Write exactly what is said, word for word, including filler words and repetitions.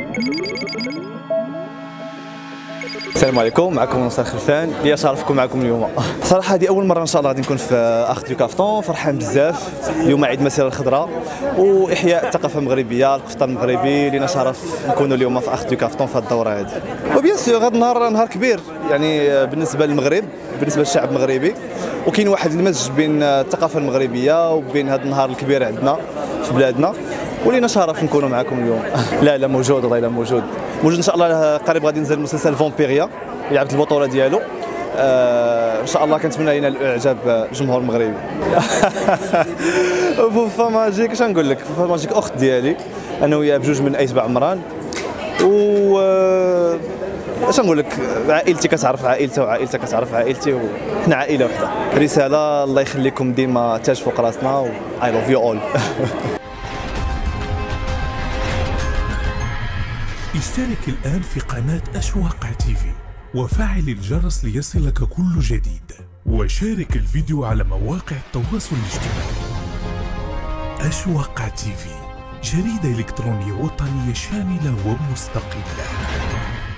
السلام عليكم، معكم نصر خلفان. ليا شرف نكون معكم اليوم. صراحه هذه اول مره ان شاء الله غادي نكون في اخ دو كافطون، فرحان بزاف. اليوم عيد المسيره الخضراء واحياء الثقافه المغربيه، القفطان المغربي. لينا شرف نكونوا اليوم في اخ دو كافطون في هذه الدوره هذه. وبيان سور هذا النهار نهار كبير يعني بالنسبه للمغرب، بالنسبه للشعب المغربي، وكاين واحد المزج بين الثقافه المغربيه وبين هذا النهار الكبير عندنا في بلادنا، ولينا شرف نكونوا معكم اليوم. لا لا موجود، والله لا موجود موجود ان شاء الله. قريب غادي ينزل مسلسل فامبيريا اللي لعبت البطوله ديالو. آه ان شاء الله كنتمنى ينال اعجاب الجمهور المغربي. فوفا ماجيك اش نقول لك، فوفا ماجيك اخت ديالي، انا وياها بجوج من ايتباع عمران. و اش نقول لك، عائلتي كتعرف عائلتها وعائلتها كتعرف عائلتي، وحنا عائله وحده. رساله الله يخليكم ديما تاج فوق راسنا، و اي لوف يو اول. اشترك الآن في قناة أشواق تيفي وفعل الجرس ليصلك كل جديد، وشارك الفيديو على مواقع التواصل الاجتماعي. أشواق تيفي، جريدة إلكترونية وطنية شاملة ومستقلة.